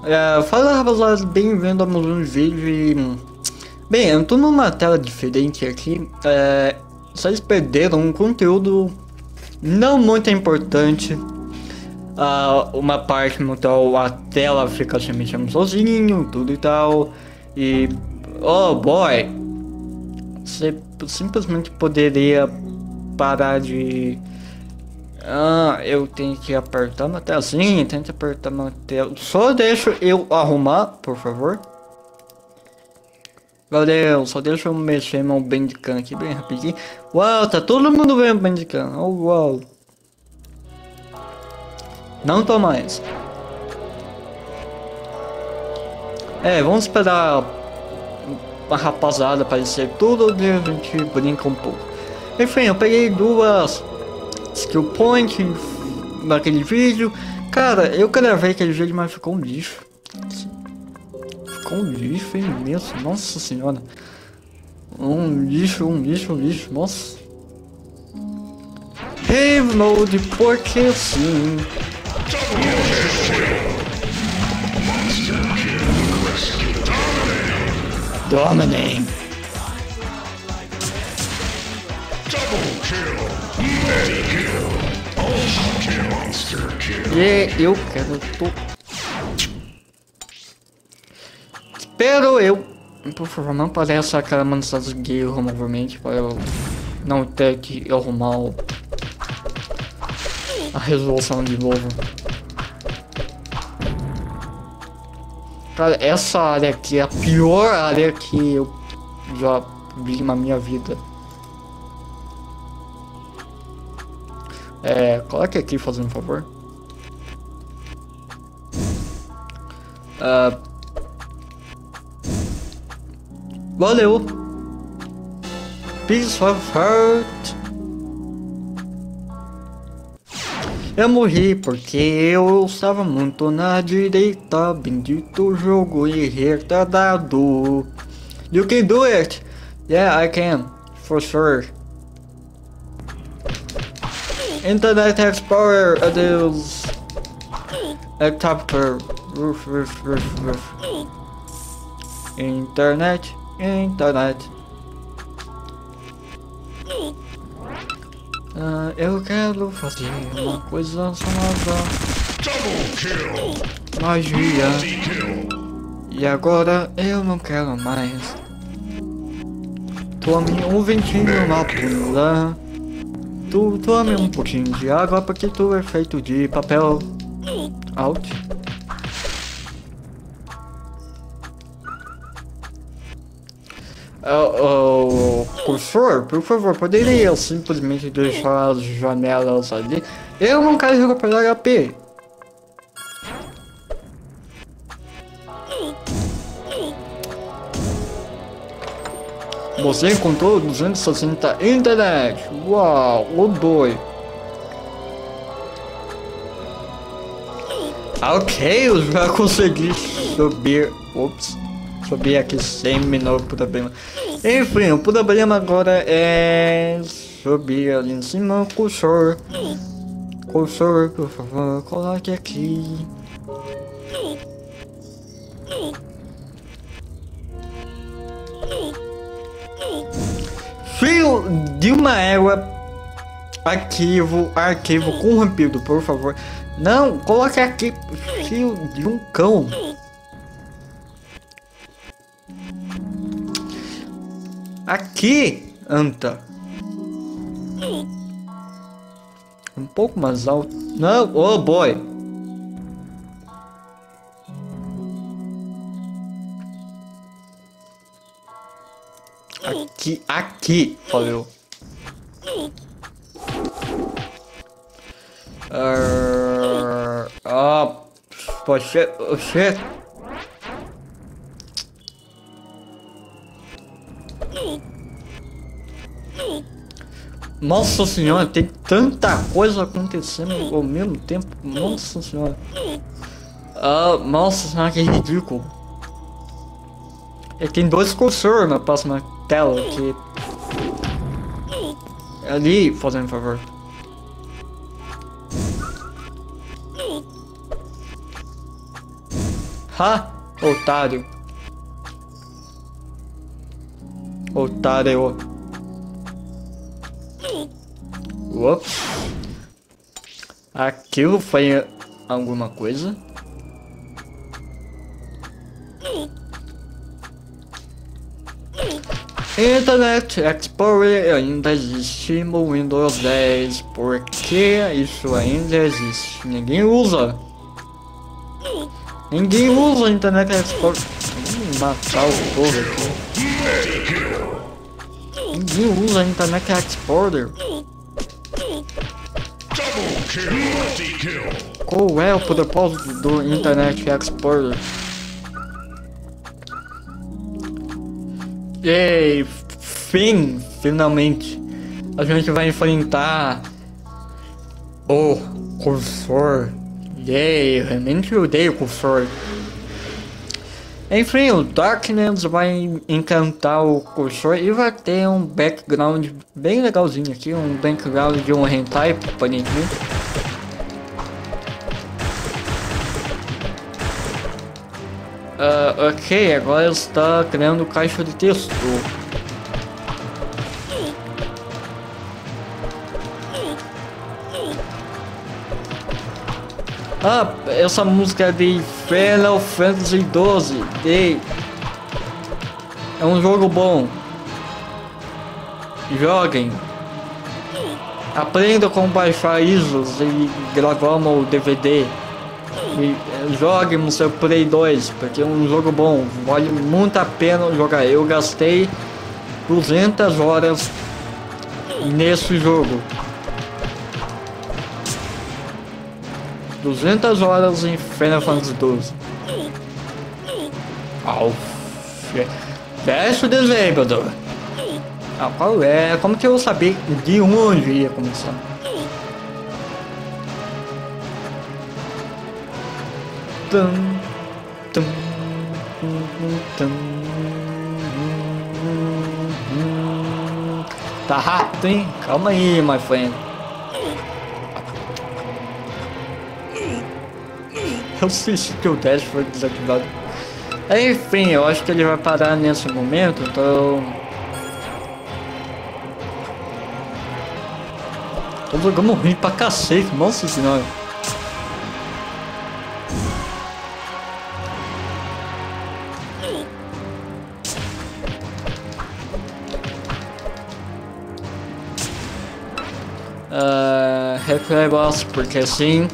Fala rapaziada, bem-vindo a mais um vídeo e... Bem, eu tô numa tela diferente aqui. Vocês perderam um conteúdo não muito importante. Uma parte no qual a tela fica se mexendo sozinho, tudo e tal. E... Oh boy! Você simplesmente poderia parar de... eu tenho que apertar na tela. Sim, tem que apertar na tela. Só deixa eu arrumar, por favor. Valeu, só deixa eu mexer meu Bandicam aqui bem rapidinho. Uau, tá todo mundo vendo o Bandicam. Oh, uau. Não tô mais. Vamos esperar a rapaziada aparecer tudo e a gente brinca um pouco. Enfim, eu peguei duas skill point naquele vídeo. Cara, eu gravei aquele vídeo, mas ficou um lixo. Ficou um lixo imenso, nossa senhora. Um lixo, nossa. Rave mode, porque sim. Dominate. E eu quero Espero eu. Por favor, não apareça aquela mensagem de erro novamente para eu não ter que arrumar a resolução de novo. Cara, essa área aqui é a pior área que eu já vi na minha vida. Coloque aqui, fazendo um favor. Valeu. Piece of Heart. Eu morri porque eu estava muito na direita. Bendito jogo e retardado. You can do it. Yeah, I can. For sure. Internet Explorer, adeus. Helicopter. Roof. Internet. Eu quero fazer uma coisa chamada magia. E agora eu não quero mais. Tome um ventinho na bunda. Tu tome um pouquinho de água porque tu é feito de papel. Out. Cursor, por favor, poderia simplesmente deixar as janelas ali? Eu não quero recuperar HP. Você encontrou 260 internet. Uau, o boi. Ok, eu já consegui subir. Ops. Subir aqui sem menor problema. Enfim, o problema agora é subir ali em cima. Cursor, por favor, coloque aqui. Fio de uma égua. Arquivo corrompido, por favor. Não, coloque aqui. Fio de um cão. Aqui, anta. Um pouco mais alto. Não, oh boy. Aqui, valeu. Poxa. Nossa senhora, tem tanta coisa acontecendo ao mesmo tempo. Nossa senhora. Nossa senhora, que ridículo. Tem dois cursores na próxima tela aqui. Ali, fazendo favor. Ha! Otário. Otário. Ups. Aquilo foi alguma coisa? Internet Explorer ainda existe no Windows 10. Por que isso ainda existe? Ninguém usa. Ninguém usa Internet Explorer. Vamos matar o povo aqui. Ninguém usa Internet Explorer. Qual é o propósito do Internet Explorer? Ei, finalmente a gente vai enfrentar o cursor. Yay, eu realmente odeio o cursor. Enfim, o Darkness vai encantar o cursor e vai ter um background bem legalzinho aqui, um background de um hentai, aparentemente. Ok, agora está criando caixa de texto. Ah, essa música é de Final Fantasy XII. É um jogo bom. Joguem. Aprendam como baixar ISOs e gravar no DVD. E jogue no seu Play 2, porque é um jogo bom, vale muito a pena jogar. Eu gastei 200 horas nesse jogo. 200 horas em Final Fantasy XII. Fecha o desenho, qual é? Como que eu sabia de onde ia começar? Tá rápido, hein? Calma aí, my friend. Eu sei que o dash foi desativado. Enfim, eu acho que ele vai parar nesse momento, então... Tô jogando ruim pra cacete, nossa senhora. Replay boss, porque sim.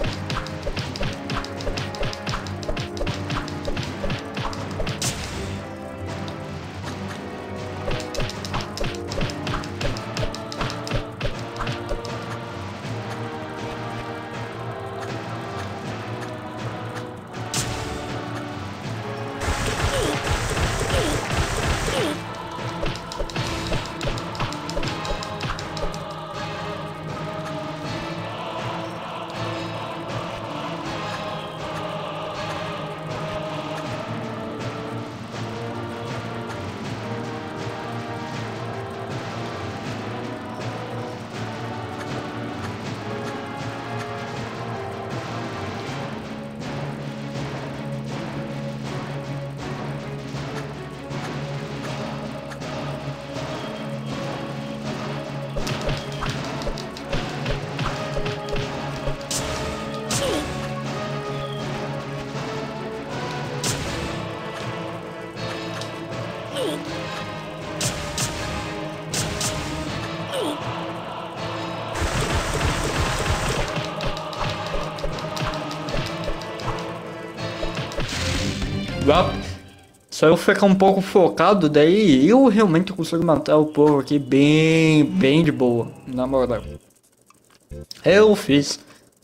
Se eu ficar um pouco focado, daí eu realmente consigo matar o povo aqui bem de boa, na moral. Eu fiz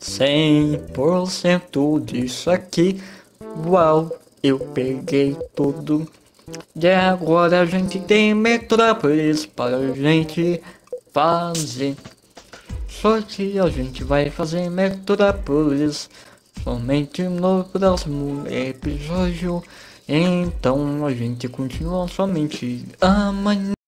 100% disso aqui. Uau, eu peguei tudo. E agora a gente tem Metrópolis para a gente fazer. Só que a gente vai fazer Metrópolis somente no próximo episódio. Então a gente continua somente amanhã.